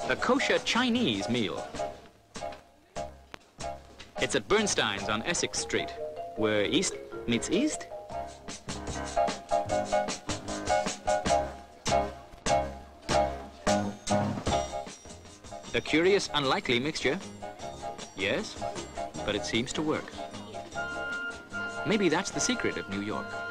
A kosher Chinese meal. It's at Bernstein's on Essex Street, where East meets East. A curious, unlikely mixture. Yes, but it seems to work. Maybe that's the secret of New York.